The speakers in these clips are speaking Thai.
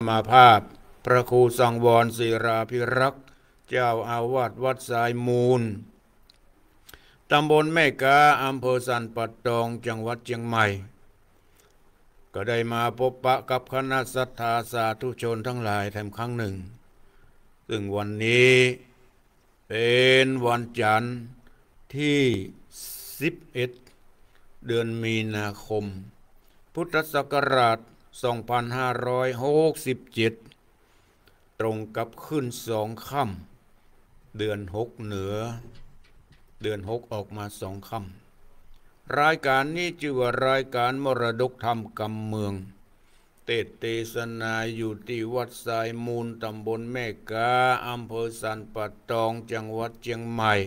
มาภาพพระครูสังวรศิราภิรักษ์เจ้าอาวาสวัดสายมูลตำบลแม่กาอำเภอสันปัดตองจังหวัดเชียงใหม่ก็ได้มาพบปะกับคณะศรัทธาสาธุชนทั้งหลายแถมครั้งหนึ่งซึ่งวันนี้เป็นวันจันทร์ที่11เดือนมีนาคมพุทธศักราช2567ตรงกับขึ้น2 ค่ำเดือน6เหนือเดือน6ออกมา2 ค่ำรายการนี้ชื่อว่ารายการมรดกธรรมกำเมืองเทศนาอยู่ที่วัดสายมูลตำบลแม่กาอำเภอสันปัดตองจังหวัดเชียงใหม่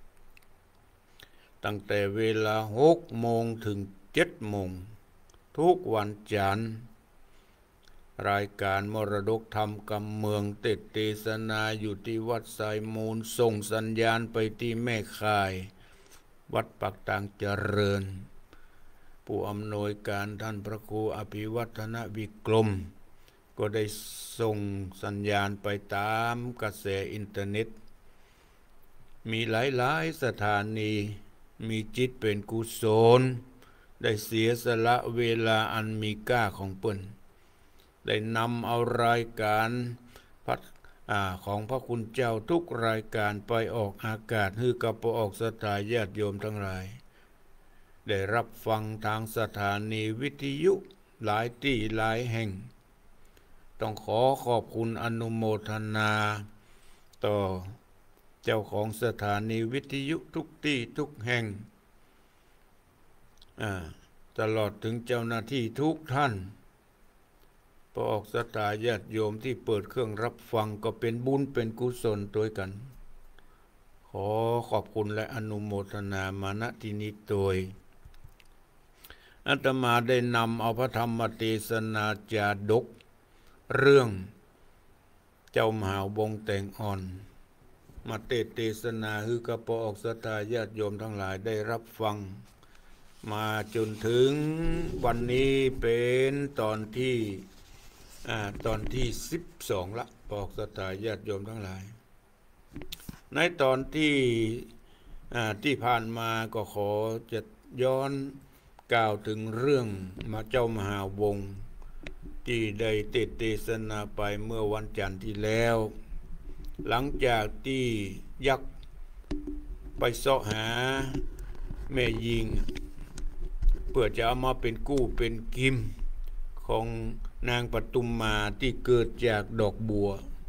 ตั้งแต่เวลา6 โมงถึง7 โมงทุกวันจันทร์รายการมรดกธรรมกำเมืองเทศนาอยู่ที่วัดสายมูลส่งสัญญาณไปที่แม่ข่ายวัดปักตางเจริญผู้อำนวยการท่านพระครูอภิวัฒนวิกรมก็ได้ส่งสัญญาณไปตามกระแสอินเทอร์เน็ตมีหลายๆสถานีมีจิตเป็นกุศลได้เสียสละเวลาอันมีค่าของเปิ้นได้นำเอารายการของพระคุณเจ้าทุกรายการไปออกอากาศให้กับผู้ออกศรัทธาญาติโยมทั้งหลายได้รับฟังทางสถานีวิทยุหลายที่หลายแห่งต้องขอขอบคุณอนุโมทนาต่อเจ้าของสถานีวิทยุทุกที่ทุกแห่งตลอดถึงเจ้าหน้าที่ทุกท่านพอออกศรัทธาญาติโยมที่เปิดเครื่องรับฟังก็เป็นบุญเป็นกุศลด้วยกันขอขอบคุณและอนุโมทนามาณที่นี้โดยอาตมาได้นำเอาพระธรรมเทศนาจาดกเรื่องเจ้ามหาวงแต่งอ่อนมาเทศนาให้กับพอออกศรัทธาญาติโยมทั้งหลายได้รับฟังมาจนถึงวันนี้เป็นตอนที่12ละพอออกศรัทธาญาติโยมทั้งหลายในตอนที่ผ่านมาก็ขอจะย้อนกล่าวถึงเรื่องมาเจ้ามหาวงที่ได้เทศนาไปเมื่อวันจันทร์ที่แล้วหลังจากที่ยักษ์ไปเสาะหาแม่ยิงเพื่อจะเอามาเป็นกู้เป็นกิมของนางปทุมมาที่เกิดจากดอกบั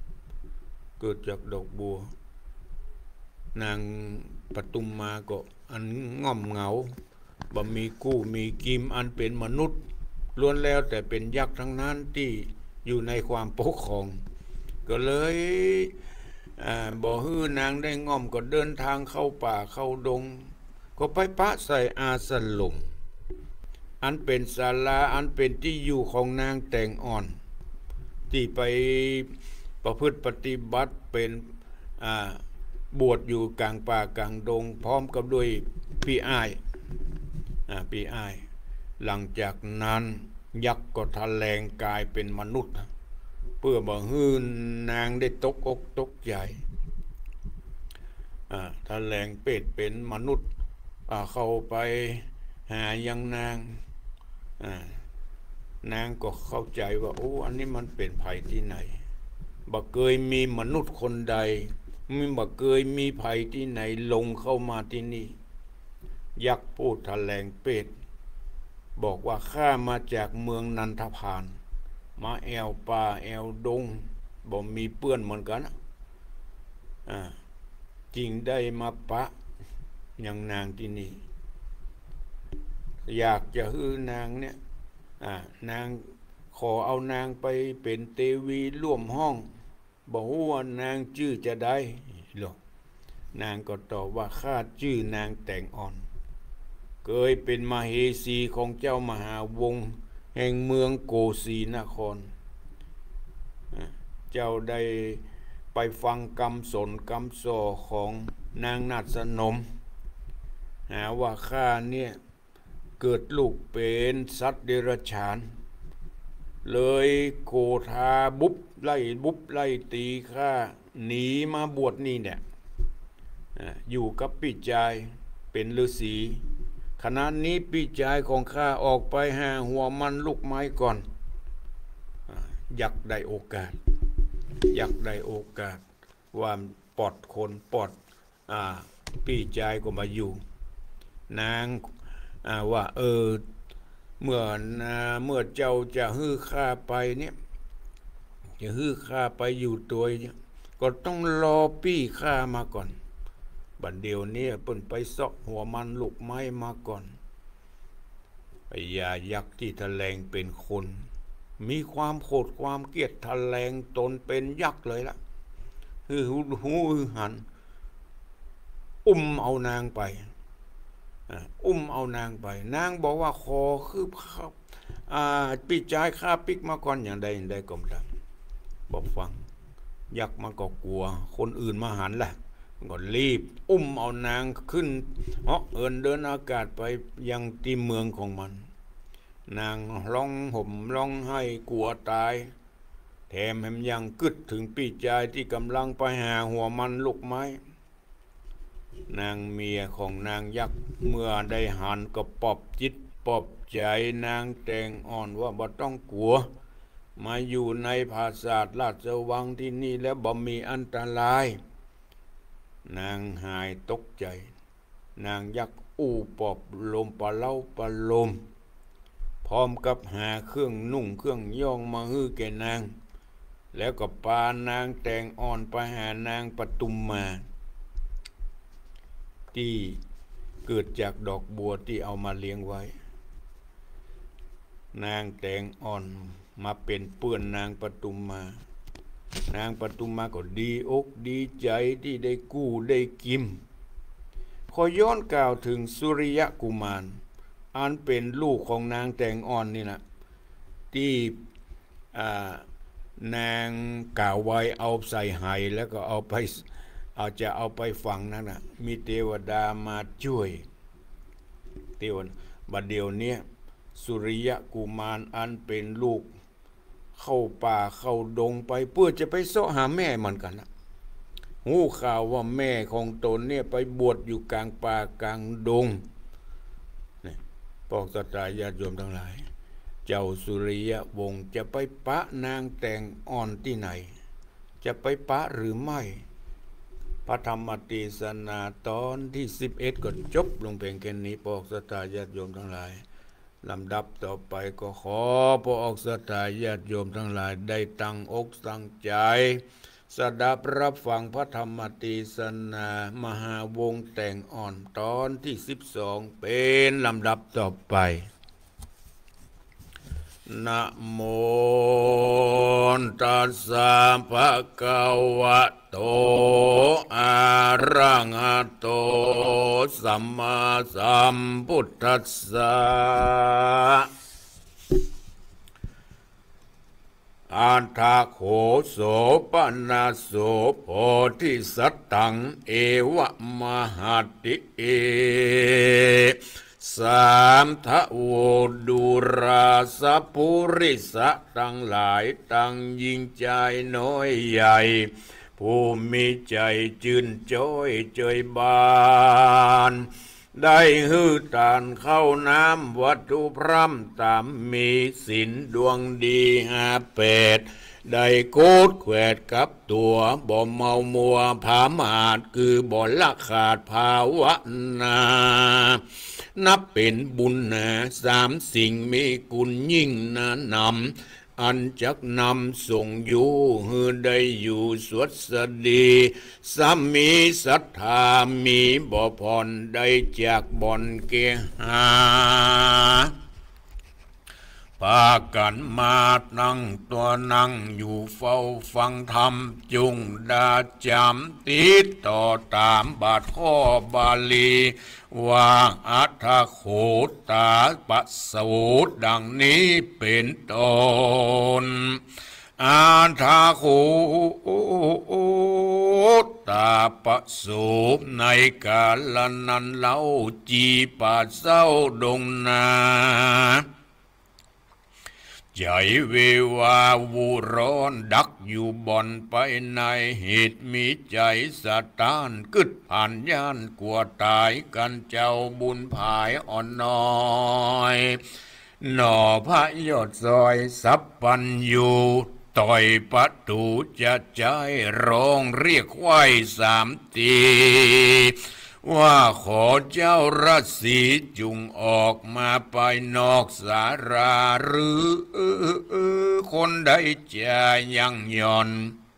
วนางปทุมมาก็อันง่อมเหงาบ่มีกู้มีกิมอันเป็นมนุษย์ล้วนแล้วแต่เป็นยักษ์ทั้งนั้นที่อยู่ในความปกครองก็เลยบ่ฮื้อนางได้ง่อมก็เดินทางเข้าป่าเข้าดงก็ไปปะใส่อาสลมอันเป็นศาลาอันเป็นที่อยู่ของนางแต่งอ่อนที่ไปประพฤติปฏิบัติเป็นบวชอยู่กลางป่ากลางดงพร้อมกับด้วยพี่อ้ายหลังจากนั้นยักษ์ก็ทะแลงกายเป็นมนุษย์เพื่อบ่ฮื้อนางได้ตกอกตกใจทะแลงเป็ดเป็นมนุษย์เข้าไปหายังนางก็เข้าใจว่าโอ้อันนี้มันเป็นภัยที่ไหนบ่เคยมีมนุษย์คนใดบ่เคยมีภัยที่ไหนลงเข้ามาที่นี่ยักษ์พูดทะแลงเป็ดบอกว่าข้ามาจากเมืองนันทพานมาแอวป่าแอวดงบ่มีเปื้อนเหมือนกันจริงได้มาปะยังนางที่นี่อยากจะฮื้อนางเนี่ยนางขอเอานางไปเป็นเทวีร่วมห้องบอกว่านางชื่อจะได้หรอกนางก็ตอบว่าข้าชื่อนางแต่งอ่อนเคยเป็นมเหสีของเจ้ามหาวงศ์แห่งเมืองโกสีนครเจ้าได้ไปฟังคำสนคำสอของนางนาฏนมหาว่าข้าเนี่ยเกิดลูกเป็นสัตว์เดรัจฉานเลยโกธาบุบไล่ตีข้าหนีมาบวชนี่เนี่ยอยู่กับพี่ชายเป็นฤาษีขณะนี้พี่ชายของข้าออกไปหาหัวมันลูกไม้ก่อนอยากได้โอกาสว่าปลอดคนปลอดพี่ชายก็มาอยู่นางว่าเมื่อเจ้าจะฮื้อข้าไปเนี่ยจะฮื้อข้าไปอยู่ตัวเนี่ยก็ต้องรอพี่ข้ามาก่อนบัดเดี๋ยวนี้เปิ้นไปเสาะหัวมันลูกไม้มาก่อนพญายักษ์ที่แถลงเป็นคนมีความโกรธความเกลียดแถลงตนเป็นยักษ์เลยล่ะฮือหันเอานางไปเอานางไปนางบอกว่าขอคือปีกจ่ายค่าปิกมาก่อนอย่างใดก็ไม่ได้บอกฟังยักษ์มันก็กลัวคนอื่นมาหันแหละก็รีบเอานางขึ้นเดินอากาศไปยังที่เมืองของมันนางร้องห่มร้องไห้กลัวตายแถมยังกึดถึงปีกจ่ายที่กำลังไปหาหัวมันลูกไม้นางเมียของนางยักษ์เมื่อได้หันก็ปลอบจิตปลอบใจนางแตงอ่อนว่าบ่ต้องกลัวมาอยู่ในปราสาทราชวังที่นี่แล้วบ่มีอันตรายนางหายตกใจนางยักษ์ปลอบลมปะเล่าปะลมพร้อมกับหาเครื่องนุ่งเครื่องย่องมาฮื้อแก่นางแล้วก็พานางแตงอ่อนไปหานางปทุมมาที่เกิดจากดอกบัวที่เอามาเลี้ยงไว้นางแตงอ่อนมาเป็นเพื่อนนางปทุมมานางปทุมมาก็ดีอกดีใจที่ได้กู้ได้กิมขอย้อนกล่าวถึงสุริยกุมารอันเป็นลูกของนางแตงอ่อนนี่นะที่นางกล่าวไว้เอาใส่ไหแล้วก็จะเอาไปฝังนั่นนะมีเทวดามาช่วยบัดเดี๋ยวนี้สุริยกุมารอันเป็นลูกเข้าป่าเข้าดงไปเพื่อจะไปเสาะหาแม่มันกันนะหูข่าวว่าแม่ของตนเนี่ยไปบวชอยู่กลางป่ากลางดงนี่พวกสัตยาติโยมทั้งหลายเจ้าสุริยวงศ์จะไปปะนางแตงอ่อนที่ไหนจะไปปะหรือไม่พระธรรมเทศนาตอนที่11ก็จบลงเพียงแค่นี้พวกสัตยาติโยมทั้งหลายลำดับต่อไปก็ขอพวกสัตยาติโยมทั้งหลายได้ตั้งอกตั้งใจสดับรับฟังพระธรรมเทศนามหาวงศ์แต่งอ่อนตอนที่12เป็นลำดับต่อไปนะโมตัสสะภะคะวะโตอะระหะโตสัมมาสัมพุทธัสสะอัฏฐโขโสปนะโสโพธิสัตตังเอวะมหัตติเอสามทะโวดุราสปุริสะทั้งหลายตั้งยิ่งใจน้อยใหญ่ผู้มีใจจื่นจ้อยเจยบานได้ฮือตานเข้าน้ำวัตถุพร่ำตามมีศีลดวงดี58ได้โกดแขวดกับตัวบ่เมามัวผามาดคือบ่ละขาดภาวนานับเป็นบุญนะ3สิ่งมีกุญยิ่งนะนำอันจักนำส่งอยู่ฮือได้อยู่สวดสดีสามีศรัทธามีบ่ผ่อนได้จากบ่อนเกหาพากันมานั่งตัวนั่งอยู่เฝ้าฟังธรรมจุงดาจำติดต่อตามบาทข้อบาลีว่าอัฏฐโขตาปะสูตรดังนี้เป็นต้นอัฏฐโขตาปะสูตรในกาลนั้นเล่าจีป่าเศร้าดงนาใจเววาวูร้อนดักอยู่บ่อนไปในเหตุมีใจสะท้านกึดผ่านย่านกลัวตายกันเจ้าบุญภายอ่อนน้อยหน่อพระยอดซอยสับปันอยู่ต่อยประตูจะใจร้องเรียกไว้3 ทีว่าขอเจ้าราศีจุงออกมาไปนอกสาราหรือคนใดจะยังย่อน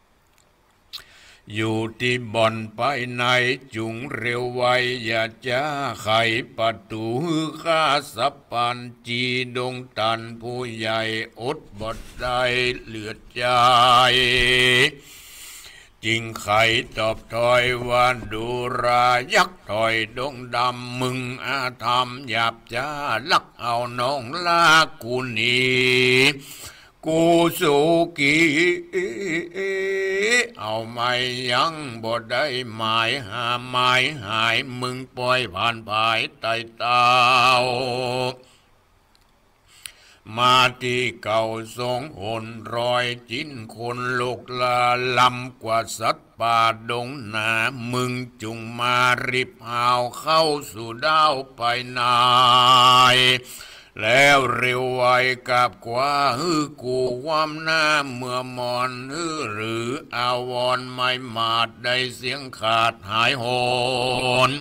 อยู่ที่บ่อนไปในจุงเร็วไวอย่าจ้าไขประตูข้าสับปันจีดงตันผู้ใหญ่อดบดได้เหลือใจจิงไขตอบถอยว่าดูรายักถอยดงดำมึงอาธรรมหยาบจ้าลักเอาน้องลากูนีกูสุกีเอาไม่ยังบ่ได้หมายหาหมายหายมึงปล่อยผ่านภายไต่เต้ามาที่เก่าทรงหนรอยจิ้นคนโลกลาลำกว่าสัตว์ป่าดงนามึงจุงมาริบหาวเข้าสู่ดาวไปนายแล้วเร็วไวกับกว่ากูความหน้าเมื่อมอนหรืออาวรไม่มาดได้เสียงขาดหายโหน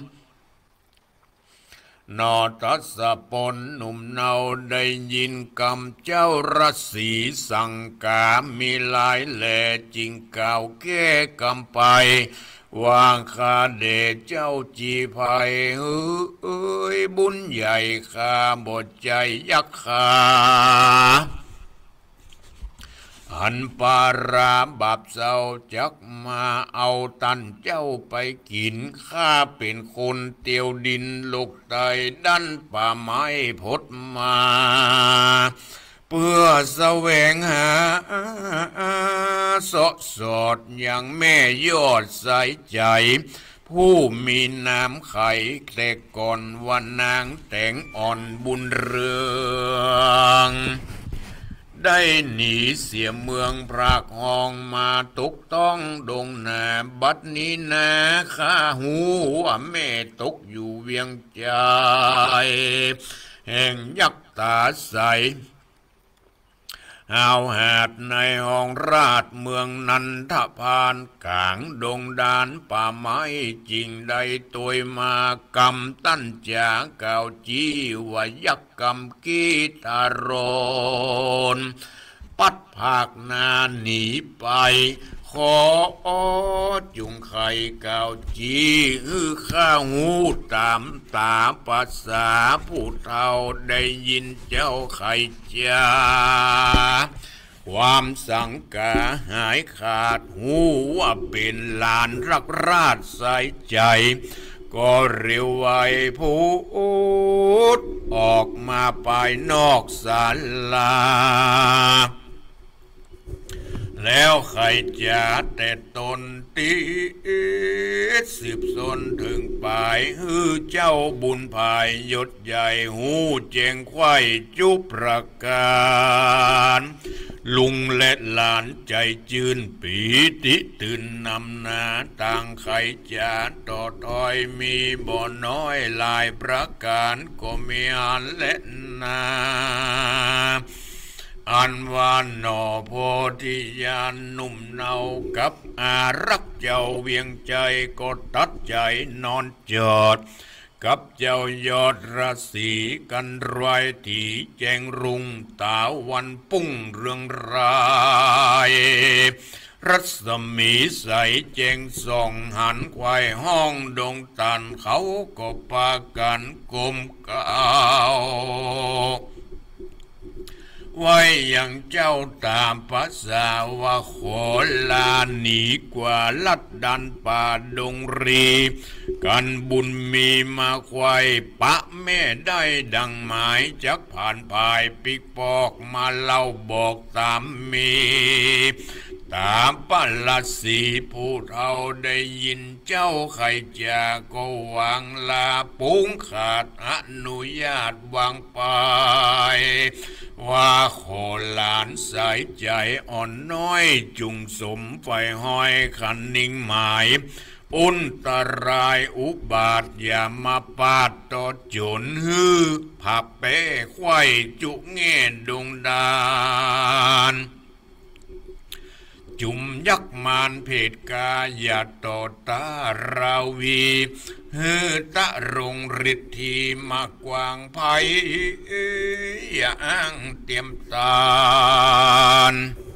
นอทัศปนหนุ่มเนาได้ยินคำเจ้าราศีสั่งกามีลายแหล่จริงเก่าแก้กำไปวางคาเดชเจ้าจีภัยบุญใหญ่ข้าบทใจยักขาอันปาราบาปเศร้าจักมาเอาตันเจ้าไปกินข้าเป็นคนเตียวดินลูกไตดันป่าไม้พดมาเพื่อแสวงหาสดอย่างแม่ยอดใสใจผู้มีน้ำไข่แต่ก่อนวันนางแต่งอ่อนบุญเรืองได้หนีเสียเมืองพรากห้องมาตกต้องดงนาบัดนี้นาข้าหูว่าแม่ตกอยู่เวียงใจแห่งยักษ์ตาใสหาวหาดในห้องราชเมืองนันทพานกลางดงดานป่าไม้จริงใดตัวมากำตั้นจากเก่าจีว่ายักษ์กำกีตารนปัดภาคนาหนีไปขอจุงไข่เก่าจีข้าหูตามตาภาษาผู้เฒ่าได้ยินเจ้าไข่จ้าความสังกาหายขาดหูว่าเป็นลานรักราชใส่ใจก็เร็วไวพูดออกมาไปนอกศาลาแล้วใครจะแต่ตนตี10 นถึงปลายเจ้าบุญภายยศใหญ่หูเจงไข่จุประการลุงและหลานใจจืนปีติตื่นนำนาต่างใครจะต่อถอยมีบ่อน้อยหลายประการก็มีอันและนาอันว่านอโพธิญาณหนุ่มเนากับอารักเจ้าเวียงใจก็ตัดใจนอนจอดกับเจ้ายอดราศีกันรายที่แจงรุ่งตาวันปุ้งเรืองรายรัศมีใสแจงส่องหันควายห้องดงตันเขาก็พากันกลมเกล้าไว้อย่างเจ้าตามภาษาว่าขอลาหนีกว่าลัดดันป่าดงรีกันบุญมีมาควายปะแม่ได้ดังหมายจักผ่านภายปิกปอกมาเล่าบอกตามมีตามปัลสีผู้เฒ่าได้ยินเจ้าไข่จาก็วางลาปุ้งขาดอนุญาตวางไปว่าขอหลานสายใจอ่อนน้อยจุงสมไฟห้อยคันนิ่งหมายอุนตรายอุบาทอย่ามาปาดต่อจนฮือผับเป้ไข่จุเง่ดงดานจุมยักมานเพศกาอย่าต่อตาราวีฮือตะรงฤทธีมากวางไผ่อย่าอ้างเตรียมตาน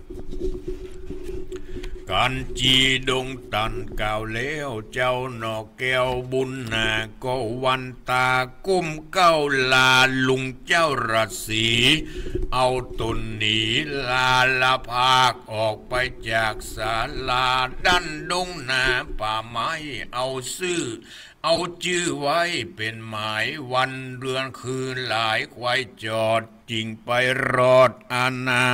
กันจีดงตันก่าวแล้วเจ้าหนอกแก้วบุญนาก็วันตากุ้มเก้าลาลุงเจ้ารัศีเอาตนหนีลาละภาคออกไปจากศาลาดันดงนาป่าไม้เอาซื่อเอาชื่อไว้เป็นหมายวันเดือนคืนหลายควายจอดจริงไปรอดอาณา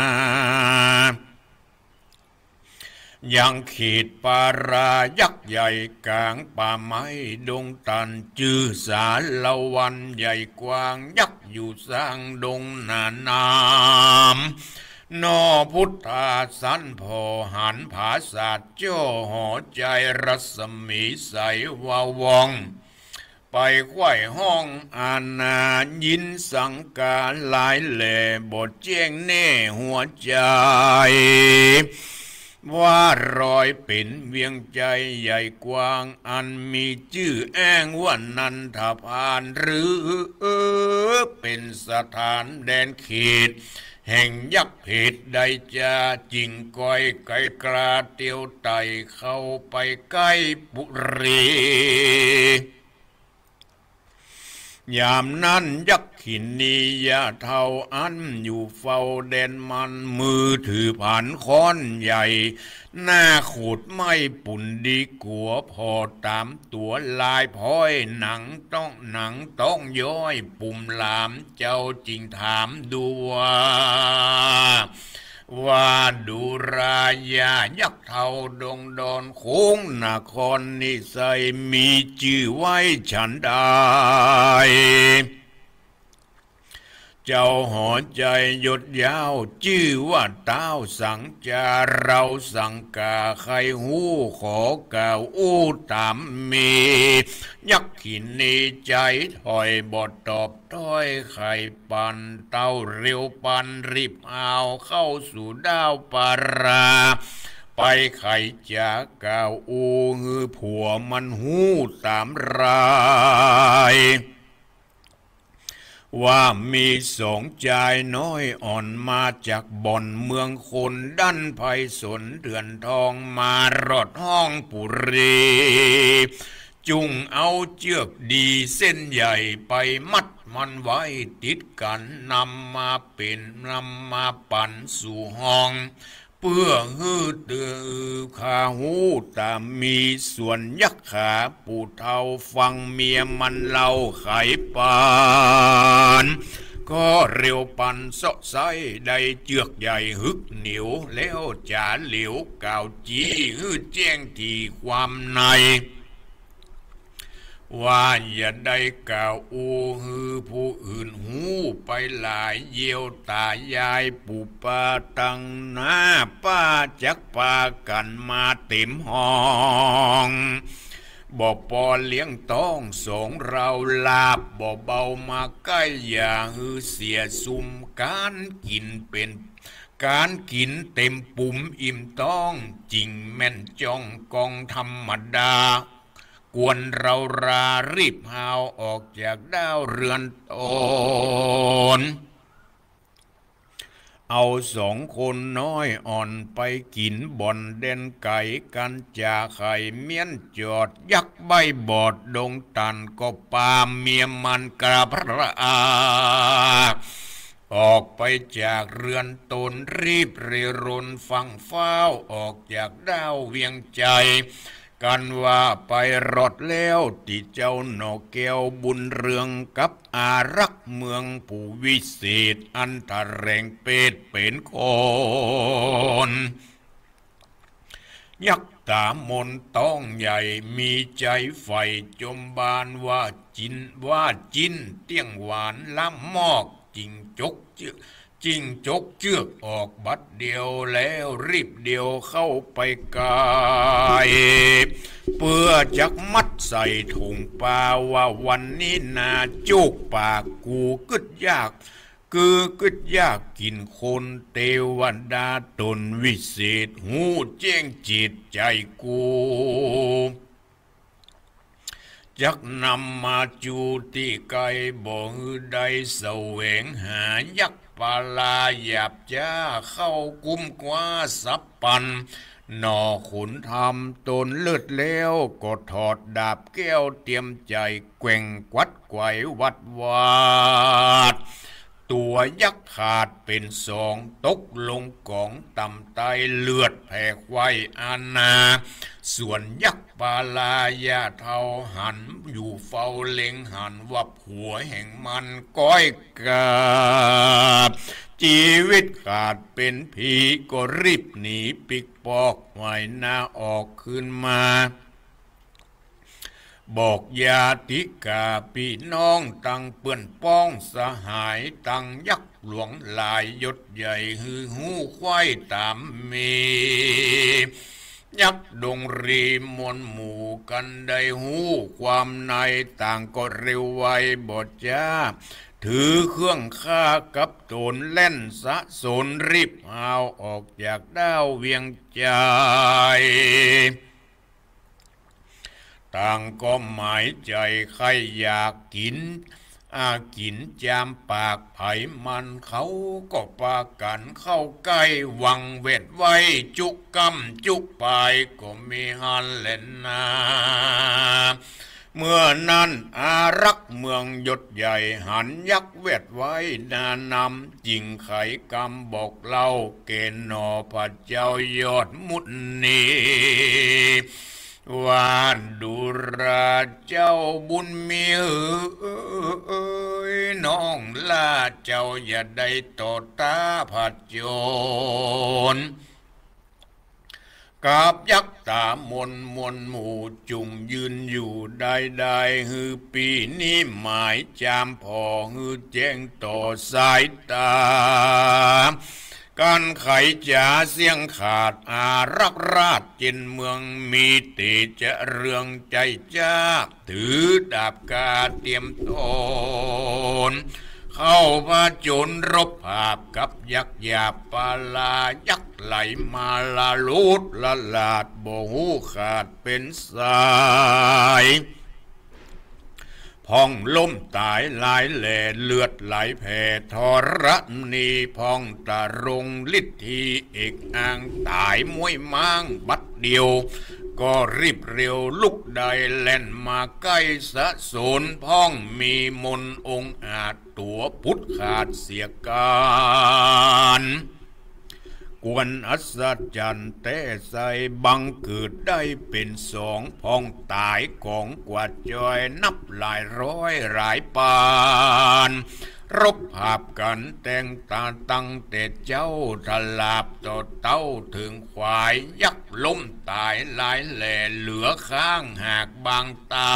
ยังขีดปารายักษ์ใหญ่กลางป่าไม้ดงตันจือสาละวันใหญ่กว้างยักษ์อยู่สร้างดงนานามนอพุทธาสันพอหันผาศาสตร์จ้อหอใจรัศมีใสวาวองไปไขว้ห้องอาณายินสังกาหลายแหล่บทแจ้งแน่หัวใจว่ารอยเป็นเวียงใจใหญ่กว้างอันมีชื่อแอ้งว่านันทพานหรือเป็นสถานแดนเขตแห่งยักษ์เพศใดจะจริงก้อยไกลกราเตียวไตเข้าไปใกล้บุรียามนั้นยักษ์ขินนียาเท่าอันอยู่เฝ้าแดนมันมือถือผ่านค้อนใหญ่หน้าขูดไม่ปุ่นดีกัวพอตามตัวลายพ้อยหนังต้องย้อยปุ่มหลามเจ้าจริงถามดูว่าดูรายายักษ์เท่าดงดอนโค้งนครนิสัยมีชื่อไว้ฉันได้เจ้าหอใจหยดยาวชื่อว่าเต้าสังจาเราสังกาใครหูขอกล่าวอู้ตามมียักษ์ขินนีใจถอยบทตอบถ้อยไข่ปันเต้าเร็วปันรีบเอาเข้าสู่ดาวปาราไปไข่จากกล่าวอู้ฮือผัวมันหูตามรายว่ามีสองชายน้อยอ่อนมาจากบ่อนเมืองคนดันไพศลเดือนทองมารอดห้องปุรีจุงเอาเชือกดีเส้นใหญ่ไปมัดมันไว้ติดกันนำมาปั่นสู่ห้องเพื่อฮือเตือขาหูตามมีส่วนยักษ์ขาปู่เท่าฟังเมียมันเล่าไขปานก็เร็วปันเสาะไซได้เจือกใหญ่ฮึกเหนียวแล้วจ่าเหลียวกาวจีฮือแจ้งที่ความในว่าอย่าได้กล่าวอูฮือผู้อื่นหูไปหลายเยี่ยวตายายปู่ป้าตั้งหน้าป้าจักปากันมาเต็มห้องบ่ปอเลี้ยงต้องสงเราลาบบ่เบามาใกล้อย่าฮือเสียซุมการกินเป็นการกินเต็มปุ่มอิ่มต้องจริงแม่นจ้องกองธรรมดากวนเรารารีบหาวออกจากดาวเรือนตนเอาสองคนน้อยอ่อนไปกินบ่อนเด่นไก่กันจ่าไข่เมียนจอดยักษ์ใบบอดดงตันก็ปาเมียมันกระพระอาออกไปจากเรือนตนรีบเรรนฟังเฝ้าออกจากดาวเวียงใจกันว่าไปรอดแล้วติเจ้าหนอแก้วบุญเรืองกับอารักษ์เมืองผู้วิเศษอันทะแรงเป็ดเป็นคนยักษ์ตามนต้องใหญ่มีใจใฝ่จมบานว่าจินเตี้ยงหวานล้ำมอกจิงจกเจือกจิงจกเจือกออกบัดเดียวแล้วรีบเดียวเข้าไปกายเพื่อจักมัดใส่ถุงปลาว่าวันนี้นาจุกปากกูกึดยากกึดยากกินคนเทวดาตนวิเศษหูแจ้งจิตใจกูจักนำมาจูติไกบ่ฮือใดแสวงหายักษ์ปาลาหยาบจ้าเข้ากุมกว่าสับปันหน่อขุนทำตนเลือดแล้วก็ถอดดาบแก้วเตรียมใจแกว่งกวัดไกววัดวาดตัวยักษ์ขาดเป็นสองตกลงกองต่ำไตเลือดแผ่ไว้อาณาส่วนยักษ์ปาลายาเทาหันอยู่เฝ้าเล็งหันวับหัวแห่งมันก้อยกาบชีวิตขาดเป็นผีก็รีบหนีปิกปอกไว้หน้าออกขึ้นมาบอกญาติกาพี่น้องตั้งเปื้อนป้องสหายตั้งยักษ์หลวงลายยศใหญ่ฮือหูควายตามมียักษ์ดงรีมวลหมู่กันได้หูความในต่างก็เร็วไวบดจ้าถือเครื่องฆ่ากับโจรเล่นสะสนรีบเอาออกจากดาวเวียงใจต่างก็หมายใจใครอยากกินกินจามปากไผ่มันเขาก็ปากันเข้าใกล้วังเวทไว้จุกกำจุกปายก็มีฮันเล่นนาเมื่อนั้นอารักษ์เมืองยศใหญ่หันยักษ์เวทไว้นานำจิงไขกำบอกเล่าเกณฑ์นอพระเจ้ายอดมุนีวานดุราเจ้าบุญมีน้องลาเจ้าอย่าได้ต่อตาผัดโจรกับยักษ์ตามนหมู่จุงยืนอยู่ได้ฮือปีนี้หมายจามพอฮือแจ้งต่อสายตาการไขจ่าเสียงขาดอารักราชจินเมืองมีติจะเรื่องใจจ้าถือดาบกาเตรียมตนเข้าผจญรบภาพกับยักษ์หยาบปาลายักษ์ไหลมาลาลุดละลาดโบหูขาดเป็นสายพองล้มตายหลายแหล่เลือดไหลแผ่ทรณีพองตะรงฤทธีเอกอ้างตายมวยม้างบัดเดียวก็รีบเร็วลุกได้แล่นมาใกล้สะสนพ้องมีมนองอาจตัวพุทธขาดเสียการกวนอัศจรรย์แต่ใส่บังเกิดได้เป็นสองพ้องตายของกว่าจอยนับหลายร้อยหลายปานรบภาพกันแต่งตาตั้งแต่เจ้าทลาบต่อเต้าถึงควายยักษ์ล้มตายหลายแหล่เหลือข้างหากบางตา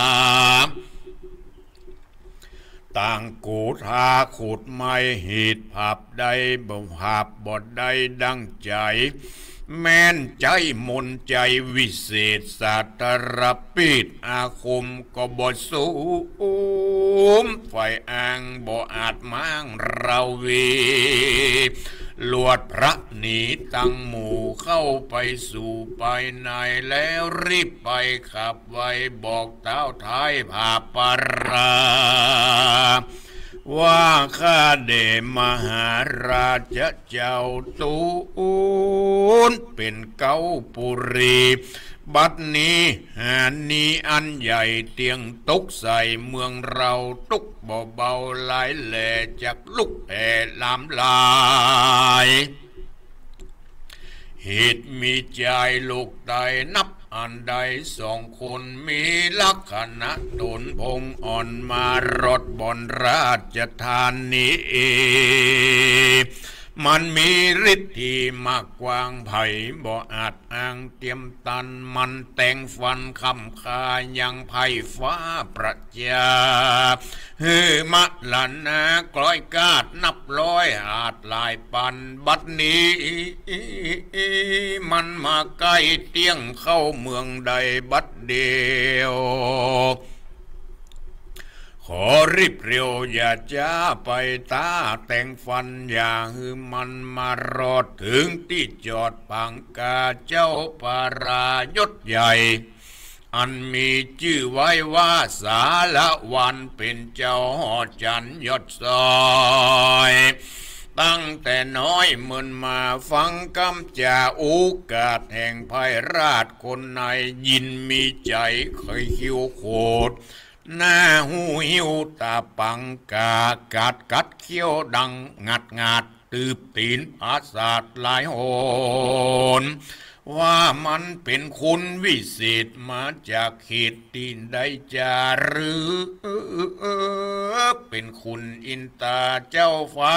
ต่างกูทาขุดไม่หีดภาพใดบ่ภาพบดใดดังใจแม้นใจมนใจวิเศษสัตรปิดอาคมก็บ่สูมไฟอ่างบ่อาจมั่งเราวีลวดพระหนีตั้งหมู่เข้าไปสู่ภายในแล้วรีบไปขับไว้บอกเต้าท้ายภาปราว่าข้าเดมหาราชเจ้าตูนเป็นเก้าปุรีบัดนี้หานี้อันใหญ่เตียงตกใส่เมืองเราตุกเบาๆหลายแหล่จากลุกแผ่ลามลายเหตุมีใจลูกใดนับอันใดสองคนมีลักษณะตนพงอ่อนมารถบนราชธานีมันมีฤทธิ์ที่มากกว้างไผ่บ่อาจอ้างเตรียมตันมันแต่งฟันคำคายังไผ่ฟ้าประจาฮือมะลันนากลอยกาดนับร้อยอาจลายปันบัดนี้มันมาใกล้เตียงเข้าเมืองใดบัดเดียวขอรีบเร็วอย่าจ้าไปตาแต่งฟันอย่าฮือมันมารอดถึงที่จอดปังกาเจ้าปารายศใหญ่อันมีชื่อไว้ว่าสาละวันเป็นเจ้าหอจันยศซอยตั้งแต่น้อยเมื่อมาฟังคำจาโอกาสแห่งภัยราชคนในยินมีใจเคยคิวโคตรหน้าหูหิวตาปังกากัดกัดเขี้ยวดังงัดงัดตืบตีนอาสาดหลายโหนว่ามันเป็นคุณวิเศษมาจากเขตดินใดจาหรือเป็นคุณอินตาเจ้าฟ้า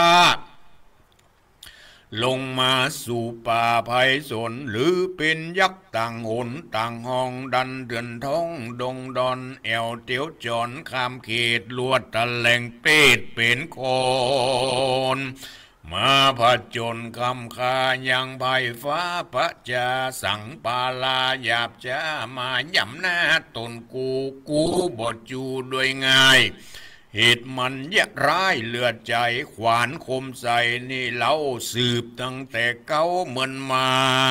ลงมาสู่ป่าไพศาลหรือเป็นยักษ์ต่างหนต่างห้องดันเดือนท้องดงดอนแอวเตียวจอนข้ามเขตลวดตะแหลงเป็ดเป็นคนมาผจญคำคายังไพฟ้าพระจาสั่งปาลาหยาบจ้ามาย่ำหน้าตนกูบดจูด้วยง่ายเหตุมันแยกร้ายเลือดใจขวานคมใส่นี่เล่าสืบตั้งแต่เก้าเหมือนมา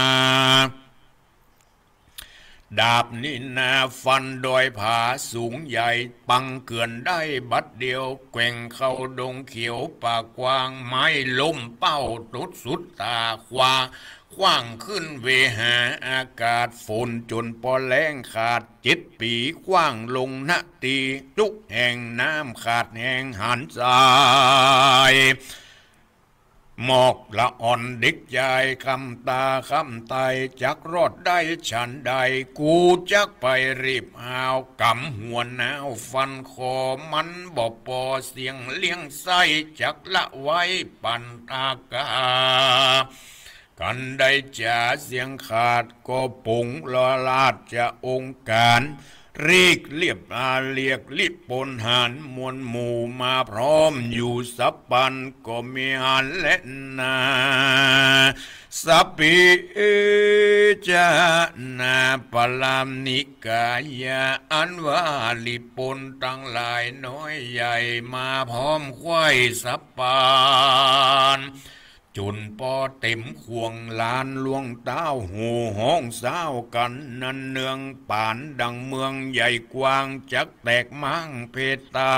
ดาบนี่นาฟันโดยผาสูงใหญ่ปังเกือนได้บัดเดียวแกว่งเข้าดงเขียวปากกว้างไม้ล้มเป้าตุดสุดตาขวาคว้างขึ้นเวหาอากาศฝนจนปอแรงขาด7 ปีคว้างลงนาตีทุกแห่งน้ำขาดแห่งหันทรายหมอกละอ่อนเด็กใหญ่คำตาคำไตจักรอดได้ฉันใดกูจักไปรีบหาวกำหัวหนาวฟันคอมันบ่ปอเสียงเลี้ยงไส้จักละไว้ปันอากากันได้จ่าเสียงขาดก็ปุ่งลอลาดจะองค์การรีกเรียบเรียกลิบปนหานมวลหมู่มาพร้อมอยู่สับปันก็มีหันและนาสัพพิจานาปลามนิกายาอันว่าลิปนตั้งหลายน้อยใหญ่มาพร้อมควายสับปานจนปอเต็มควงลานลวงเต้าหูห้องสาวกันนันเนืองป่านดังเมืองใหญ่กว้างจักแตกมั่งเพตา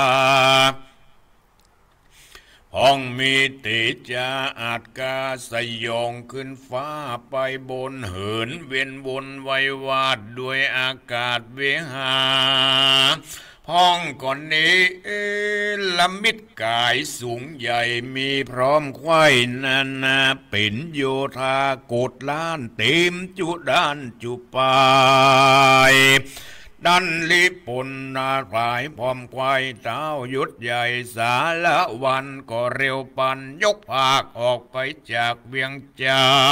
ห้องมีติจาอาจกาสยองขึ้นฟ้าไปบนเหินเวียนบนไววาดด้วยอากาศเวหาห้องก่อนนี้ละมิดกายสูงใหญ่มีพร้อมควายนานาเป็นโยธาโกดล้านเต็มจุด้านจุปายดันลิปนนาขายพร้อมควายเต้ายศใหญ่สาละวันก็เร็วปันยกภาคออกไปจากเวียงใจ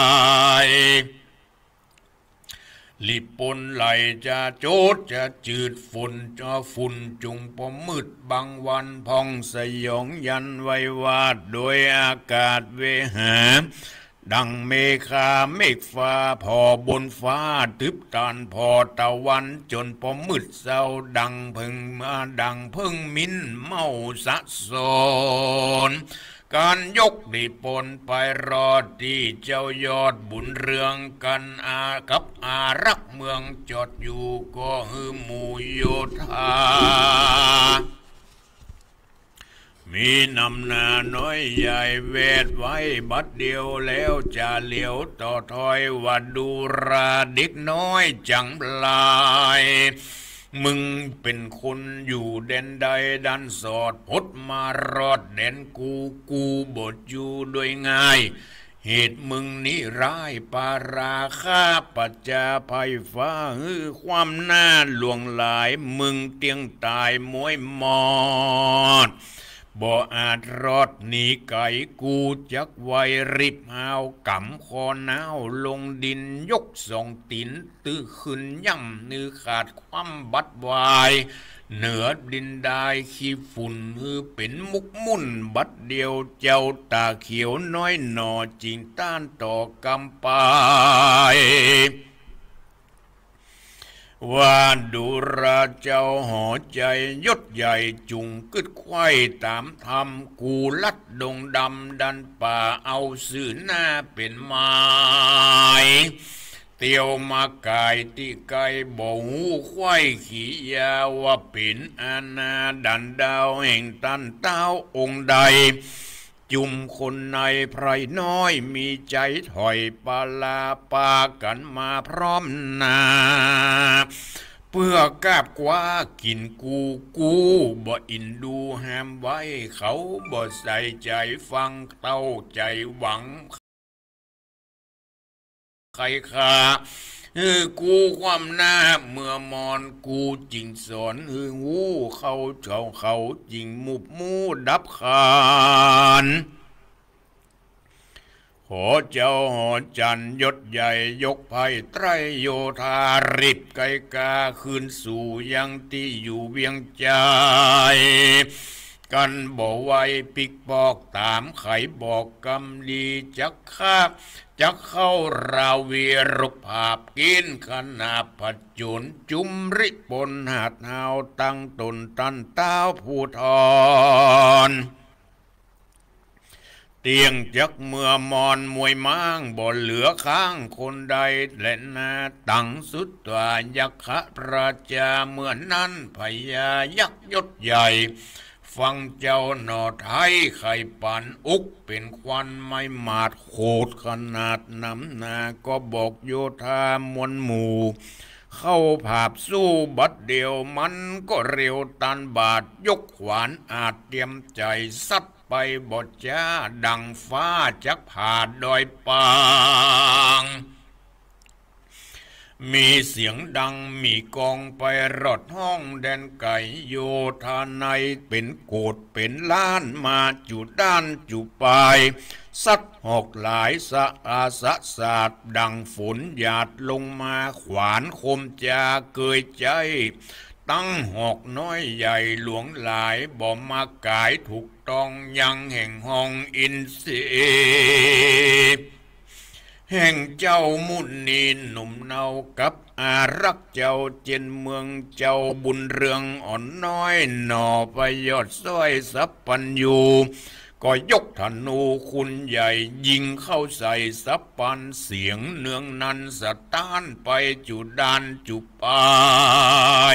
ลิปนไหลจะโจดจะจืดฝุ่นจะฝุ่นจุงปมมืดบางวันพองสยองยันไว้วาดโดยอากาศเวหาดังเมฆาเมฆฟ้าพอบนฟ้าทึบตานพอตะวันจนปมมืดเศร้าดังพึ่งมาดังพึ่งมิ้นเมาสะสนการยกดิปนไปรอดที่เจ้ายอดบุญเรืองกันกับอารักเมืองจอดอยู่ก็ฮือหมู่โยธามีนำหน้าน้อยใหญ่เวทไว้บัดเดียวแล้วจะเหลียวต่อถอยว่าดูราเด็กน้อยจังลายมึงเป็นคนอยู่เด่นใดดันสอดพดมารอดเด่นกูบดอยู่โดยง่ายเหตุมึงนี่ร้ายปาราคาปัจจาภัยฟ้าความหน้าหลวงหลายมึงเตียงตายมวยมอดบ่อาจรอดหนีไก่กูจักไวริบหาวกำคอหนาวลงดินยกสองตินตื้อขึ้นย่ำนือขาดความบัดวายเหนือดินได้ขี้ฝุ่นฮือเป็นมุกมุ่นบัดเดียวเจ้าตาเขียวน้อยหนอจริงต้านต่อกำปายว่าดูราเจ้าหอใจยศใหญ่จุงกึดไข่ตามธรรมกูลัดดงดำดันป่าเอาสื่อหน้าเป็นไม้เตียวมากายตีไก่บ่หูควายขี้ยาว่าเป็นอาณาดันดาวแห่งตันเต้าองค์ใดจุมคนในไพรน้อยมีใจถอยปาลาปากันมาพร้อมนาเพื่อกาบกว่ากินกูบ่อินดูแฮมไว้เขาบ่ใส่ใจฟังเต้าใจหวังใครขากูความหน้าเมื่อมอนกูจริงสอนหูเขาจริงมุบมูดับขานขอเจ้าหอจันยศใหญ่ยกไพไตรโยธาริบไกกาคืนสู่ยังที่อยู่เวียงใจกันบ่ไว้ปิกบอกตามไขบอกกำดีจักข้าจักเข้าราวีรุกภาพกินขนาผัดจุนจุมริปนหาดหาวตั้งตนตันเต้าผู้ทอนเตียงจักเมื่อมอนมวยม้างบ่เหลือข้างคนใดและนาตั้งสุดตัวยักษ์พระจาเมื่อนั้นพญายักษ์ยศใหญ่ฟังเจ้าหนอไทยไข่ปันอุกเป็นควันไม่มาดโคตรขนาดน้ำนาก็บอกโยธามวลหมู่เข้าภาพสู้บัดเดียวมันก็เร็วตันบาดยกขวานอาจเตรียมใจซัดไปบดจ้าดังฟ้าจักผ่าดอยปางมีเสียงดังมีกองไปรอดห้องแดนไก่โยธาในเป็นโกดเป็นล้านมาจุด้านจุปลายสัดหอกหลายสะอาสะสาดดังฝนหยาดลงมาขวานคมจาเกยใจตั้งหอกน้อยใหญ่หลวงหลายบ่มากายถูกต้องยังแห่งห้องอินทรีแห่งเจ้ามุนีหนุ่มเนากับอารักเจ้าเจนเมืองเจ้าบุญเรืองอ่อนน้อยหน่อประยอดสร้อยสัพพันยูก็ยกธนูคุณใหญ่ยิงเข้าใส่สัพพันเสียงเนืองนันสตานไปจุดานจุปาย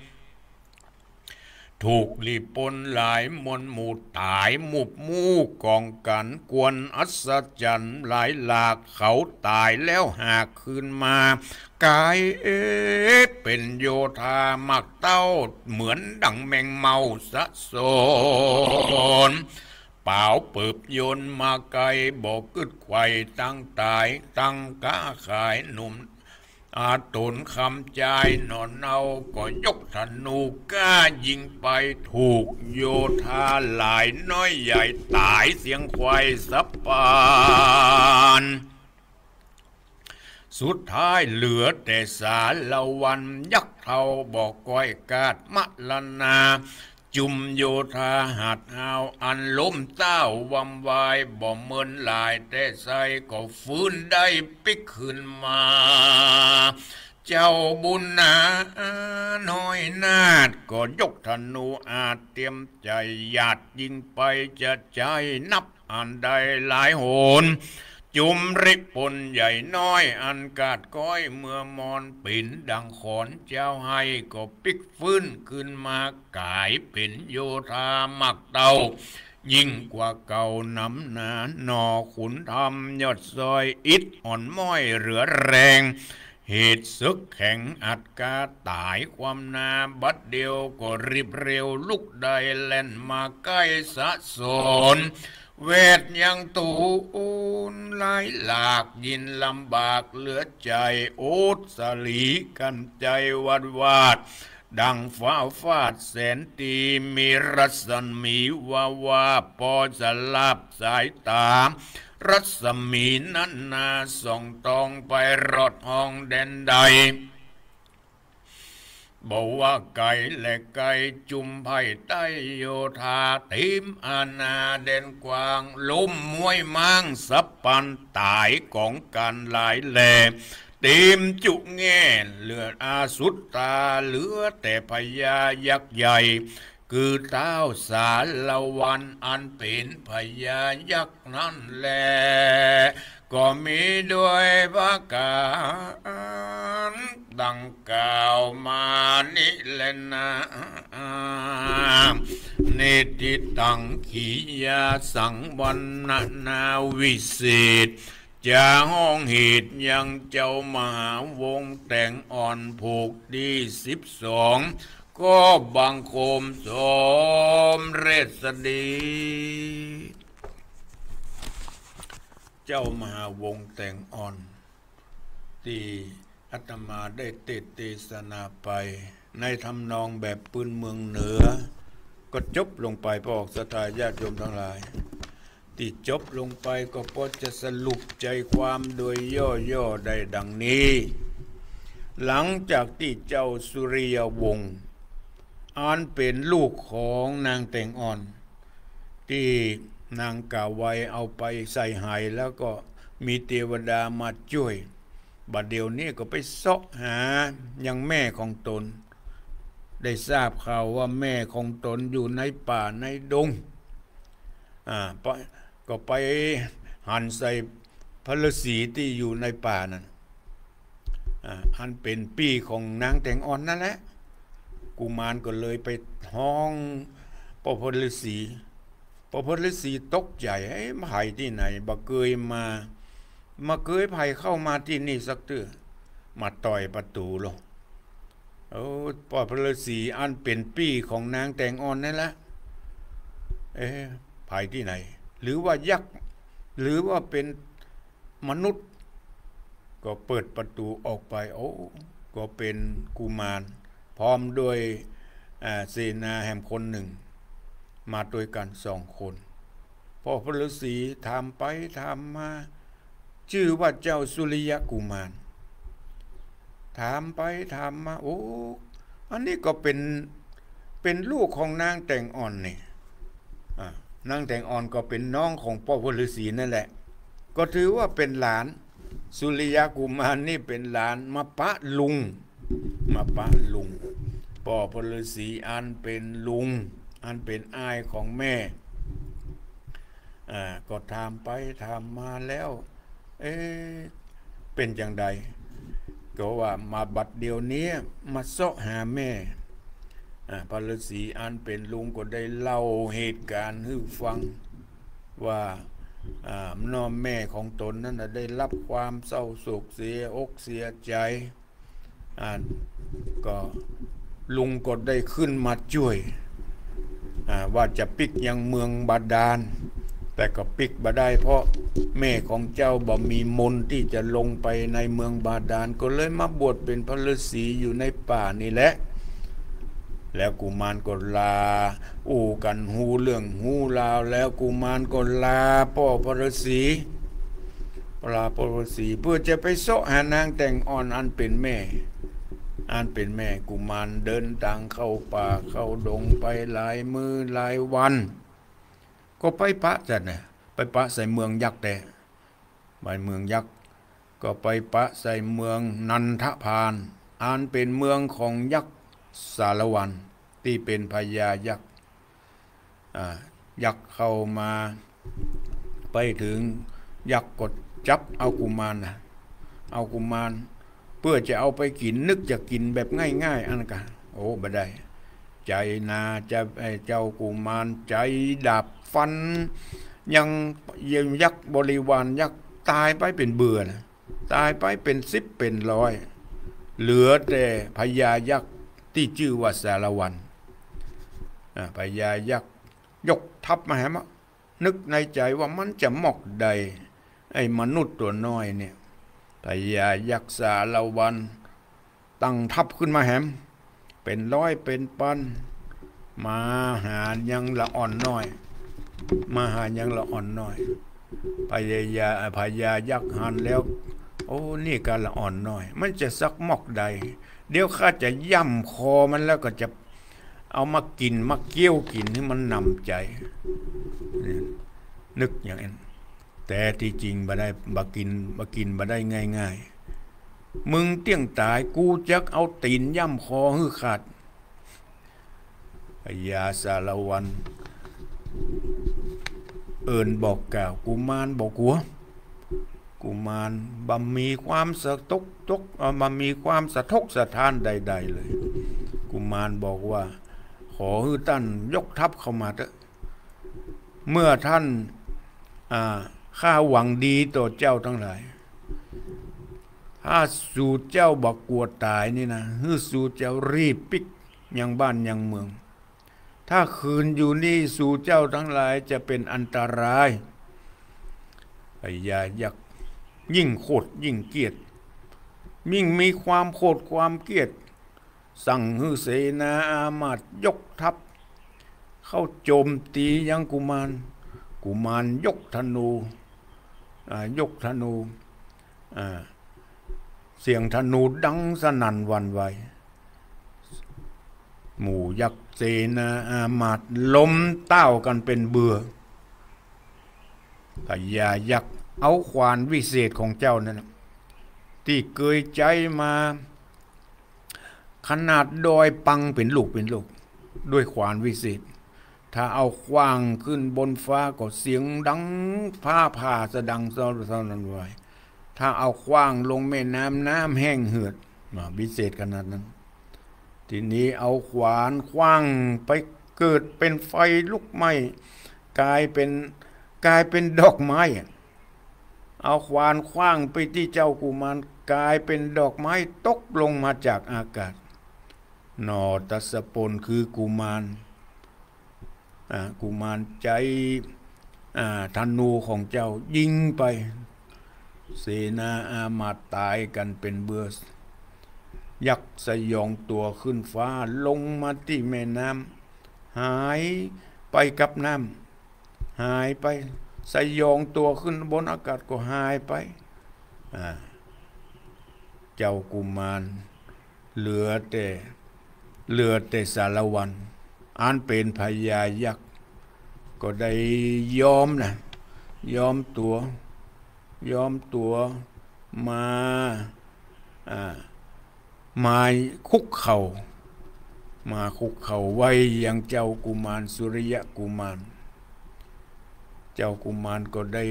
ถูกลีปนหลายมนหมู่ตายมุบมู่กองกันกวนอัศจรรย์หลายหลากเขาตายแล้วหากคืนมากายเป็นโยธามักเต้าเหมือนดังแมงเมาสะสนเปล่าเปิบโยนมาไกลบอกกึดไข่ตั้งตายตั้งกาขายหนุ่มอาตนคำใจนอนเอาก็ยกธนูกล้ายิงไปถูกโยธาหลายน้อยใหญ่ตายเสียงควายสับปานสุดท้ายเหลือแต่สาละวันยักษ์เท่าบอกก้อยกาดมะละนาจุมโยธาหัดหาวอันล้มเต้าวำวายบ่เมินหลายแต่ใส่ก็ฟื้นได้ปิกขึ้นมาเจ้าบุญนาน้อยนาดก็ยกธนูอาจเตรียมใจหยาดยิงไปจะใจนับอันใดหลายโหนจุมริปนใหญ่น้อยอันกาดก้อยเมื่อมอนปิ่นดังขอนเจ้าให้ก็ปิกฟื้นขึ้นมากายเป็นโยธามักเตายิ่งกว่าเก่าน้ำหนาหนอขุนทำยอดซอยอิดอ่อนม้อยเหลือแรงเหตุศึกแข่งอัดกาตายความนาบัดเดียวก็รีบเร็วลุกได้แล่นมาใกล้สะสนเวทยังตูนหลายหลากยินลำบากเหลือใจโอดสลีกันใจวัดวาดดังฟ้าฟาดแสนตีมีรัศมีว่าพอจะลับสายตารัศมีนั้นนาส่องตองไปรอดห้องแดนใดบอกว่าไก่และไก่จุมไผ่ใต้โยธาทีมอาณาเด่นกว้างล้มมวยมังสับปันตายของการหลายแหล่ทีมจุแง่เลือดอาสุตตาเหลือแต่พญายักษ์ใหญ่คือเท้าสารวันอันเป็นพญายักษ์นั่นแหละก็มีด้วยพระการดังกล่าวมานี่แหละนะเนติตังขียาสังวันนาวิเศษจะห้องเหตุยังเจ้ามหาวงแต่งอ่อนผูกดี12ก็บังคมสมเรศดีเจ้ามหาวงแต่งอ่อนที่อาตมาได้เทศนาไปในทำนองแบบปืนเมืองเหนือก็จบลงไปพอออกศรัทธาญาติโยมทั้งหลายที่จบลงไปก็พอจะสรุปใจความโดยย่อๆได้ดังนี้หลังจากที่เจ้าสุริยวงศ์อันเป็นลูกของนางแต่งอ่อนที่นางกาไวเอาไปใส่ไหแล้วก็มีเทวดามาช่วยบัดเดี๋ยวนี้ก็ไปเสาะหายังแม่ของตนได้ทราบข่าวว่าแม่ของตนอยู่ในป่าในดงก็ไปหันใส่พระฤาษีที่อยู่ในป่านั้นอันเป็นปี่ของนางแต่งอ่อนนั่นแหละกุมารก็เลยไปห้องพระฤาษีพระฤาษีตกใจไอ้ไผ่ที่ไหนบ่เคยมาเคยไผ่เข้ามาที่นี่สักเตื้อมาต่อยประตูลงพระฤาษีอันเป็นปี่ของนางแต่งอ่อนนั่นแหละไผ่ที่ไหนหรือว่ายักษ์หรือว่าเป็นมนุษย์ก็เปิดประตูออกไปก็เป็นกุมารพร้อมด้วยเสนาแห่งคนหนึ่งมาด้วยกัน2 คนพอพระฤาษีถามไปถามมาชื่อว่าเจ้าสุริยกุมารถามไปถามมาอันนี้ก็เป็นลูกของนางแต่งอ่อนนี่นางแต่งอ่อนก็เป็นน้องของพ่อพระฤาษีนั่นแหละก็ถือว่าเป็นหลานสุริยกุมารนี่เป็นหลานมาปะลุงพ่อพระฤาษีอันเป็นลุงอันเป็นอ้ายของแม่ก็ถามไปถามมาแล้วเป็นอย่างใดก็ว่ามาบัดเดียวนี้มาเสาะหาแม่พระฤาษีอันเป็นลุงก็ได้เล่าเหตุการณ์ให้ฟังว่าน้อแม่ของตนนั้นได้รับความเศร้าโศกเสียอกเสียใจก็ลุงก็ได้ขึ้นมาช่วยว่าจะปิกยังเมืองบาดาลแต่ก็ปิกบ่ได้เพราะแม่ของเจ้าบ่มีมนต์ที่จะลงไปในเมืองบาดาลก็เลยมาบวชเป็นพระฤาษีอยู่ในป่านี่แหละแล้วกุมารก็ลากันหูเรื่องหูราวแล้วกุมารก็ลาพ่อพระฤาษีเพื่อจะไปเสาะหานางแต่งอ่อนอันเป็นแม่กุมารเดินทางเข้าป่าเข้าดงไปหลายมื้อหลายวันก็ไปปะจัดนะไปปะใส่เมืองยักษ์แต่ไปเมืองยักษ์ก็ไปปะใส่เมืองนันทพานอันเป็นเมืองของยักษ์สารวันที่เป็นพญายักษ์ยักษ์เข้ามาไปถึงยักษ์กดจับเอากุมารเพื่อจะเอาไปกินนึกจะกินแบบง่ายๆอันกันบ่ได้ใจนาจะเจ้ากุมารใจดาบฟันยังยักษ์บริวารยักษ์ตายไปเป็นเบื่อนะตายไปเป็น10เป็น100เหลือแต่พญายักษ์ที่ชื่อว่าสารวันพญายักษ์ยกทัพมาให้มานึกในใจว่ามันจะหมอกใดไอ้มนุษย์ตัวน้อยเนี่ยพญายักษ์สารวันตั้งทัพขึ้นมาแหมเป็นร้อยเป็นพันมาหายังละอ่อนน้อยมาหายังละอ่อนน้อยพญายักษ์หันแล้วโอ้นี่การละอ่อนน้อยมันจะซักมอกใดเดี๋ยวข้าจะย่ำคอมันแล้วก็จะเอามากินมาเกี้ยวกินให้มันนำใจนึกอย่างนั้นแต่ที่จริงบ่ได้บ่กินบ่ได้ง่ายๆมึงเตี้ยงตายกูจักเอาตีนย่ำคอให้ขาดพญาสารวันเอิญบอกกล่าวกุมารบอกหัวกุมารบ่มีความสะทกสะท้านใดๆเลยกุมารบอกว่าขอให้ท่านยกทัพเข้ามาเถอะเมื่อท่านข้าหวังดีต่อเจ้าทั้งหลายถ้าสู่เจ้าบักกลัวตายนี่นะฮือสู่เจ้ารีบปิกยังบ้านยังเมืองถ้าคืนอยู่นี่สู่เจ้าทั้งหลายจะเป็นอันตรายพญายักษ์ยิ่งโคตรยิ่งเกียดยิ่งมีความโคตรความเกียดสั่งฮือเสนาอามาตย์ยกทัพเข้าโจมตียังกุมารยกธนูเสียงธนูดังสนั่นหวั่นไหวหมู่ยักษ์เสนาอามาตย์ล้มเต้ากันเป็นเบื่อพญายักษ์เอาขวานวิเศษของเจ้านั่นที่เกยใจมาขนาดดอยปังเป็นลูกด้วยขวานวิเศษถ้าเอาขว้างขึ้นบนฟ้าก็เสียงดังผ่าสะดังเศร้านั่นไว้ถ้าเอาขว้างลงแม่น้ำแห้งเหือดวิเศษขนาดนั้นทีนี้เอาขวานขว้างไปเกิดเป็นไฟลุกไหม้กลายเป็นดอกไม้เอาขวานขว้างไปที่เจ้ากุมารกลายเป็นดอกไม้ตกลงมาจากอากาศนอตัสปนคือกุมารใจธนูของเจ้ายิงไปเสนาอามาตย์ตายกันเป็นเบื่อยักษ์สยองตัวขึ้นฟ้าลงมาที่แม่น้ำหายไปกับน้ำหายไปสยองตัวขึ้นบนอากาศก็หายไปเจ้ากุมารเหลือแต่สารวันอันเป็นพญายักษ์ก็ได้ยอมตัวมาคุกเข่าไว้ยังเจ้ากุมารสุริยกุมารเจ้ากุมารก็ได้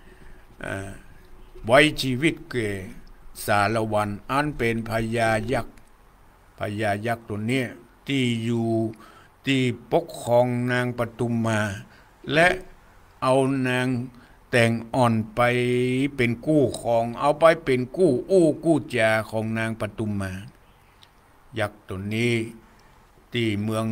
ไว้ชีวิตแก่สารวันอันเป็นพญายักษ์ตัวนี้ที่ปกครองนางปทุมมาและเอานางแต่งอ่อนไปเป็นกู้ของเอาไปเป็นกู้จาของนางปทุมมายักษ์ตัวนี้ที่เมือง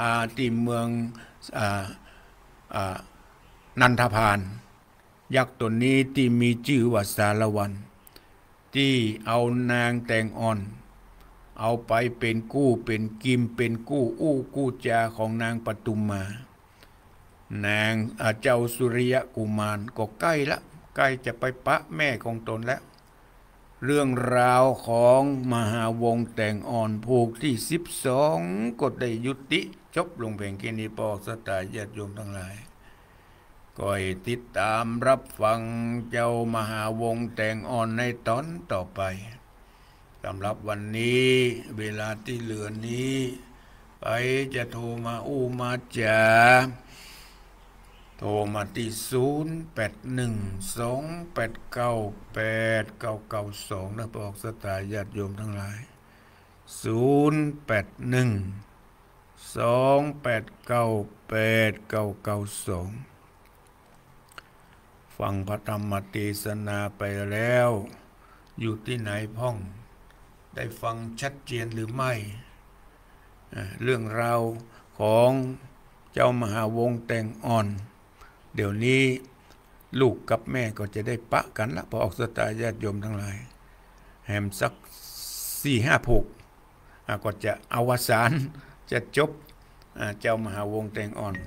นันทพานยักษ์ตัวนี้ที่มีชื่อว่าสารวันที่เอานางแต่งอ่อนเอาไปเป็นกู้เป็นกิมเป็นกู้จาของนางปทุมมานางเจ้าสุริยกุมารก็ใกล้จะไปปะแม่ของตนแล้วเรื่องราวของมหาวงศ์แต่งอ่อนผูกที่12ก็ได้ยุติจบลงเพียงแค่นี้ปอกสตาญาติโยมทั้งหลายก็ให้ติดตามรับฟังเจ้ามหาวงศ์แต่งอ่อนในตอนต่อไปสำหรับวันนี้เวลาที่เหลือนี้ไปจะโทรมามาจาโทรมาที่0812898992นะบอกสตาญาติโยมทั้งหลาย0812898992ฟังพระธรรมเทศนาไปแล้วอยู่ที่ไหนพ้องได้ฟังชัดเจนหรือไม่เรื่องราวของเจ้ามหาวงศ์แต่งอ่อนเดี๋ยวนี้ลูกกับแม่ก็จะได้ปะกันละพอออกสตาญาติโยมทั้งหลายแหมสัก4-5 พกก็จะอวสานจะจบเจ้ามหาวงศ์แตงอ่อน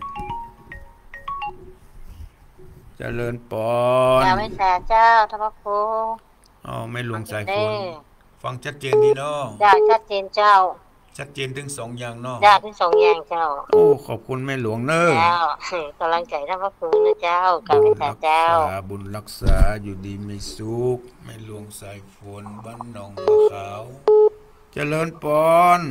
เจริญปอนไม่แส่เจ้าท่านพระครูไม่หลวงสายฝนฟังชัดเจนดีเนาะได้ชัดเจนเจ้าชัดเจนถึง2อย่างเนาะได้ทั้ง2อย่างเจ้าขอบคุณแม่หลวงเนอะเจ้ากำลังใจท่านพระครูนะเจ้ากำลังใจเจ้าบุญรักษาอยู่ดีมีสุขแม่หลวงสายฝนบ้านหนองบัวขาวเจริญปอน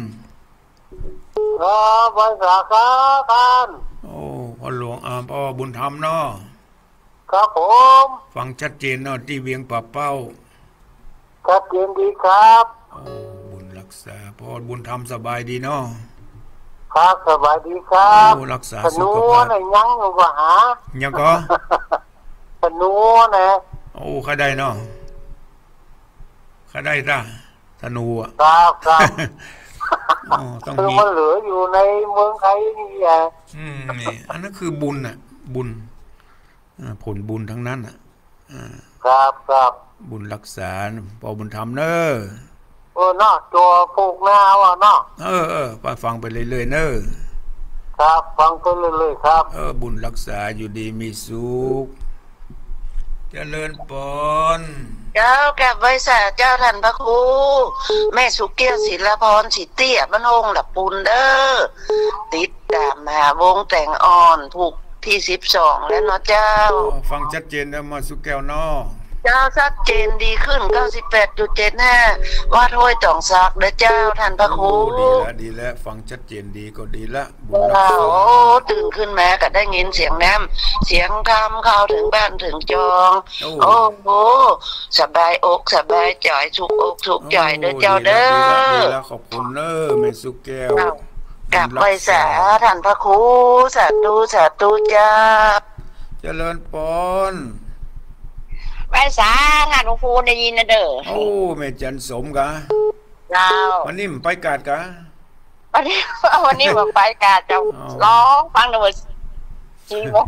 ภาษาครับท่านพ่อหลวงพ่อบุญธรรมเนาะครับผมฟังชัดเจนเนาะที่เวียงป่าเป้าชัดเจนดีครับบุญรักษาพ่อบุญธรรมสบายดีเนาะครับสบายดีครับรักษาสุขภาพยังอยู่ก็หายังก็สนุนะข้าได้เนาะข้าได้จ้ะธนูครับต้องมีมันเหลืออยู่ในเมืองไทยนี่นี่อันนั้นคือบุญบุญผลบุญทั้งนั้นครับบุญรักษาพอบุญธรรมเนอะเนาะตัวปลูกนาว่ะเนาะไปฟังไปเรื่อยๆเนอะครับฟังไปเรื่อยๆครับบุญรักษาอยู่ดีมีสุขเจริญปอนเจ้าแก่ไว้สาเจ้าท่านพระครูแม่สุเกียศิลปรสิเตี้ยบ้านองหลับปุนเด้อติดตามมาวงแต่งอ่อนถูกที่12แล้วเนาะเจ้าฟังชัดเจนแล้วมาสุแก้วเนาะเจ้าชัดเจนดีขึ้น 98.75 ว่าถ้วยต่องซักเด้อเจ้าท่านพระครูดีแล้วฟังชัดเจนดีก็ดีละตื่นขึ้นมาก็ได้ยินเสียงน้ำเสียงคำเข้าถึงบ้านถึงจองโอ้โหสบายอกสบายใจสุกอกสุกใจเด้อเจ้าเด้อดีแล้วขอบคุณเด้อแม่สุแก้วกลับไปสาท่านพระครูสาธุจ้าเจริญปอนไปสาท่านหลวงปู่ได้ยินนะเด้อแม่จันสมกะวันนี้มันไปกาดกะวันนี้มันไปกาดจะร้องฟังหน่อยจีบ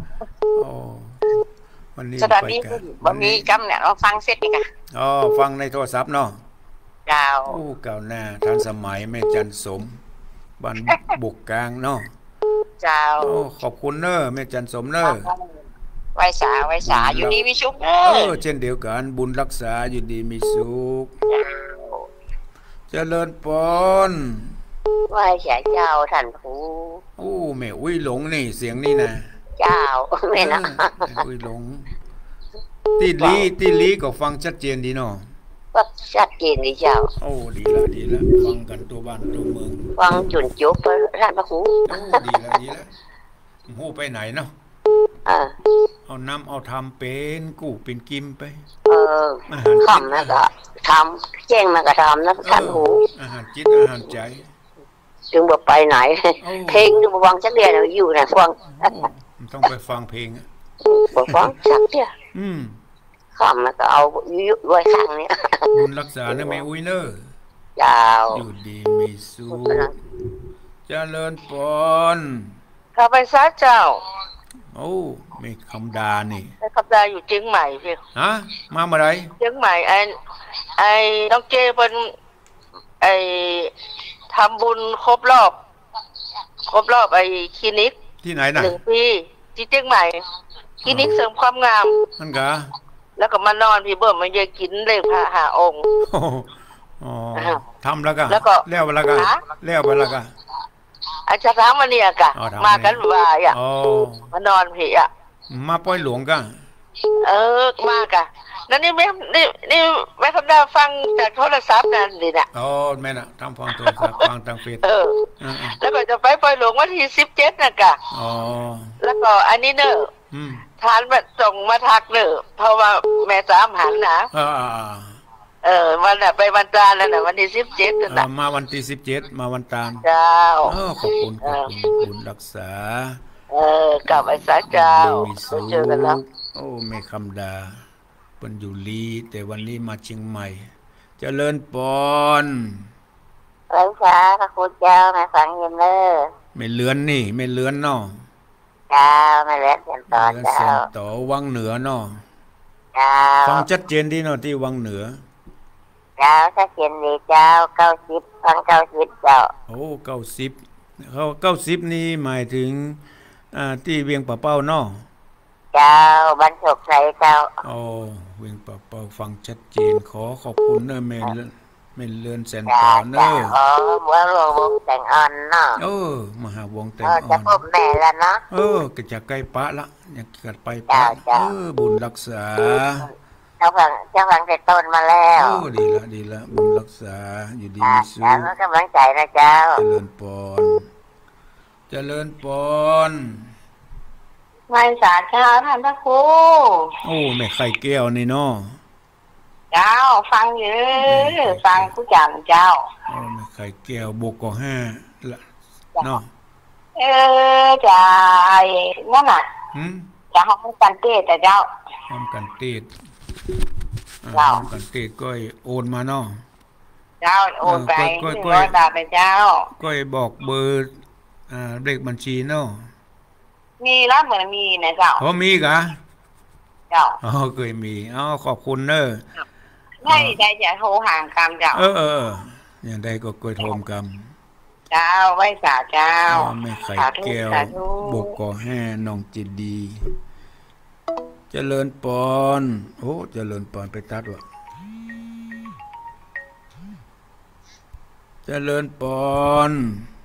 วันนี้สถานนี้มันมีจำเนี่ยเราฟังเสร็จอีกอ่ะฟังในโทรศัพท์เนาะเก่าเก่าหน้าทันสมัยแม่จันสมบ้านบุกกลางเนาะเจ้าขอบคุณเนอะแม่จันสมเนอะไว้สาอยู่ดีมีสุขเช่นเดียวกันบุญรักษาอยู่ดีมีสุขเจริญปอนไหว้เจ้าท่านผู้แม่อุ้ยหลงนี่เสียงนี่นะเจ้าแม่นะอุ้ยหลงตีลีก็ฟังชัดเจนดีเนาะชัดเจนดีเจ้าดีละฟังกันตัวบ้านตัวเมืองฟังจุนจุบท่านพระครูดีละหูไปไหนเนาะเอาน้ำเอาทำเป็นกู้เป็นกิมไปคำนะก็ทำแจ้งมาก็ทำนะท่านหูอาหารจิตอาหารใจจึงบอกไปไหนเพลงดูฟังชักเดียวอยู่นะฟังต้องไปฟังเพลงบอกฟังชักเดียวคำนะก็เอายุไว้ข้างนี้บุญรักษาเนแม่อุ้ยเนอะยาวอยู่ดีมีสุขเจริญปอนข้าไปซะเจ้าไม่คำดานี่คำดาอยู่เชียงใหม่พี่มาเมื่อไรเชียงใหม่ไอ้น้องเจเป็นทำบุญครบรอบไอ้คลินิกที่ไหนนะ 1 ปีที่เชียงใหม่คลินิกเสริมความงามนั่นกะแล้วก็มานอนพี่เบิ่มมันจะกินเลยพระหาองค์ทำแล้วก็แล้วไปแล้วก็อาจารย์ถามมาเนี่ยกะมากันว่าอ่ะมานอนพี่อ่ะมาปล่อยหลวงกะมากะนั่นนี่แม่คำดาฟังจากโทรศัพท์นั่นดิน่ะแม่น่ะทำฟังโทรศัพท์ฟังทางเฟซแล้วก็จะไปปล่อยหลวงวันที่17น่ะกะแล้วก็อันนี้เนอะทานมาส่งมาทักเนอะเพราะว่าแม่สามหันนะวันน่ะไปวันตาแล้วน่ะวันที่17น่ะมาวันที่17มาวันตาเจ้าขอบคุณบุญรักษากลับไปซะเจ้าเจอกันแล้วไม่คำดาเป็นอยู่ลีแต่วันนี้มาเชียงใหม่เจริญปอนไว้ช้าพระคุณเจ้ามาฟังเย็นเลยไม่เลือนนี่ไม่เลือนเนาะเจ้าไม่เลือนเสียงต่อเจ้าต่อวังเหนือเนาะเจ้าฟังชัดเจนดีเนาะที่วังเหนือเเจ้าถ้าเขียนดีเจ้า90ฟัง90เจ้าโอ้90เขา90นี่หมายถึงที่เวียงป่าเป้าเนาะเจ้าบรรจบใจเจ้าโอ้เวียงป่าเป้าฟังชัดเจนขอบคุณเนอะแม่เลื่อนแสนต่อเนอะบัวหลวงวงแต่งอ่อนเนาะมหาวงแต่งอ่อนจะพบแม่แล้วเนาะก็จะใกล้ปะละอยากเกิดไปปะบุญรักษาเจ้าฟังแต่ต้นมาแล้วดีละบุญรักษาอยู่ดีมีสุขแล้วกำลังใจนะเจ้าเจริญพรไม่สาเจ้าท่านพระครูแม่ไข่แก้วนี่เนาะเจ้าฟังอยู่ฟังผู้จำเจ้าแม่ไข่แก้วบกก็5ละเนาะจะนั่นน่ะจะห้องกันเตะแต่เจ้าห้องกันเตะห้องกันเตะก็โอนมาเนาะเจ้าโอนไป100 บาทไปเจ้าก็บอกเบอร์เลขบัญชีเนาะมีแล้วเหมือนมีนะเจ้ามีกะเจ้าเคยมีขอบคุณเนอะได้จะโทรห่างกรรมเจ้าอย่างใดก็กล้วยโทมกรรมเจ้าไว้สาเจ้าแม่ไข่แก้วบกก่อ5น้องจิตดีเจริญปอนเจริญปอนไปตัดวะเจริญปอน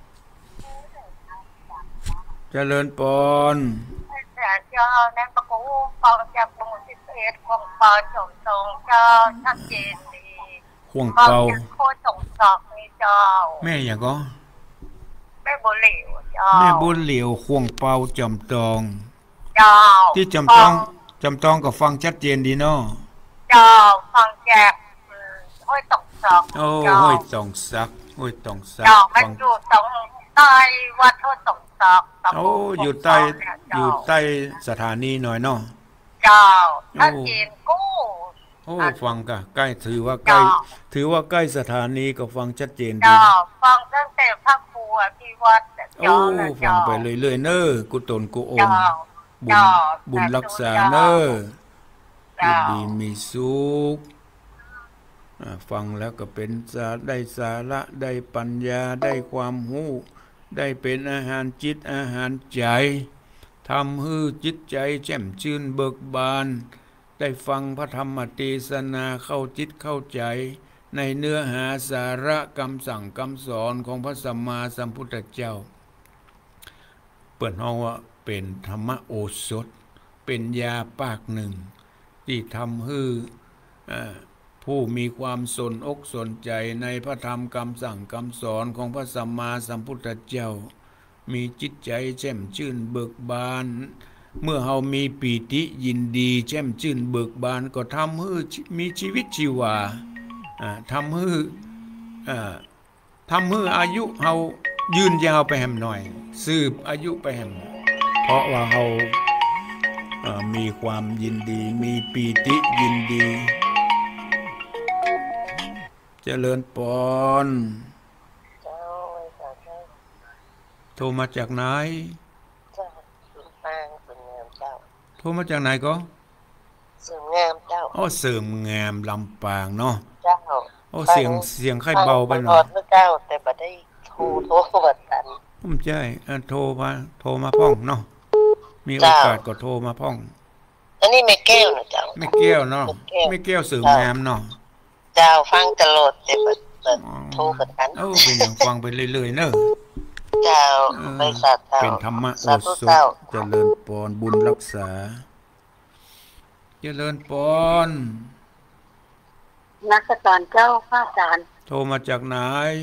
เจริญปอนเจ้าในประกูปอจากหมู่11ของปอสมทรงเจ้าชัดเจนดีห่วงเปาโคตรส่งสอกนี่เจ้าแม่อย่างก็แม่บุญเหลียวเจ้าแม่บุญเหลียวห่วงเปาจำตองเจ้าที่จำตองก็ฟังชัดเจนดีเนาะเจ้าฟังแจกห้วยตองซักห้วยตองซักเจ้ามันอยู่ตรงใต้วัดห้วยตองซักอยู่ใต้สถานีหน่อยเนาะเจ้าท่านเจนกู้ฟังกะใกล้ถือว่าใกล้สถานีก็ฟังชัดเจนดีฟังตั้งแต่พระครูที่วัดฟังไปเรื่อยๆเนอะกุตนกุอมบุญรักษาเนอะดีมีสุขฟังแล้วก็เป็นได้สาระได้ปัญญาได้ความรู้ได้เป็นอาหารจิตอาหารใจทำให้จิตใจแจ่มชื่นเบิกบานได้ฟังพระธรรมเทศนาเข้าจิตเข้าใจในเนื้อหาสาระคำสั่งคำสอนของพระสัมมาสัมพุทธเจ้าเปิดห้องว่าเป็นธรรมโอสถเป็นยาปากหนึ่งที่ทำให้ผู้มีความสนอกสนใจในพระธรรมคำสั่งคำสอนของพระสัมมาสัมพุทธเจ้ามีจิตใจแจ่มชื่นเบิกบานเมื่อเฮามีปีติยินดีแจ่มชื่นเบิกบานก็ทำให้มีชีวิตชีวาทำให้อายุเฮายืนยาวไปแหมหน่อยสืบอายุไปแหมเพราะว่าเฮามีความยินดีมีปีติยินดีเจริญปอนโทรมาจากไหนโทรมาจากไหนก็เสริมงามเจ้าเสริมงามลำปางเนาะเจ้าเสียงค่อยเบาไปหน่อยเจ้าแต่บ่ได้โทรบ่ทันใช่โทรมาพ้องเนาะมีโอกาสก็โทรมาพ้องอันนี้แม่แก้วนะเจ้าแม่แก้วเนาะแม่แก้วเสริมงามเนาะเจ้าฟังตลอดแต่บ่โทรบ่ทันเป็นอย่างฟังไปเรื่อยๆเนอะเจ้าไปสาธุเป็นธรรมะโอสถเจริญปอนบุญรักษาเจริญปอนนักตอนเจ้าพระอาจารย์โทรมาจากไหน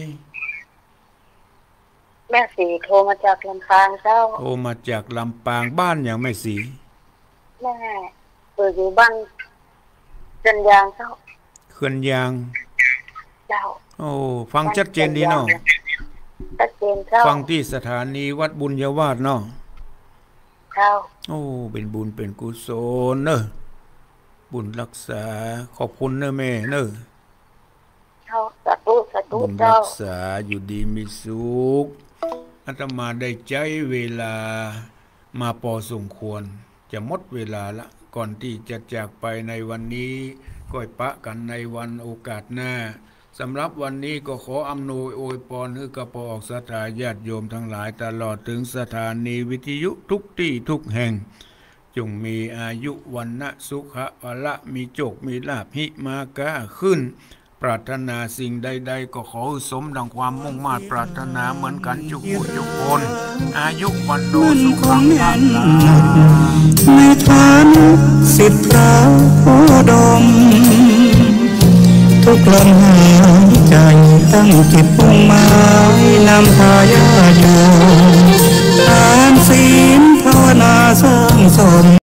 แม่สีโทรมาจากลำปางเจ้าโทรมาจากลำปางบ้านอย่างแม่สีแม่อยู่บ้านเขื่อนยางเจ้าเขื่อนยางเจ้าฟังชัดเจนดีเนาะชัดเจนเจ้าฟังที่สถานีวัดบุญยวาสเนาะเจ้าเป็นบุญเป็นกุศลเนอะบุญรักษาขอบคุณเนอะแม่เนอะสาธุบุญรักษาอยู่ดีมีสุขอาตมาได้ใจเวลามาพอสมควรจะหมดเวลาละก่อนที่จะจากไปในวันนี้ก็ปะกันในวันโอกาสหน้าสำหรับวันนี้ก็ขออำนวยอวยพรให้กับพอออกศรัทธาญาติโยมทั้งหลายตลอดถึงสถานีวิทยุทุกที่ทุกแห่งจงมีอายุวันนะสุขะวละมีโชคมีลาภหิมากาขึ้นปรารถนาสิ่งใดๆก็ขอสมดังความมุ่งมา่ปรารถนาเหมือนกันทุกคนอายุวันโนสุขังพลังในฐานสิทธิ์พระโพดมทุกลมหายใจตั้งจิตมุ่งหมายนำพายาโยทานศีลภาวนาสร้างสม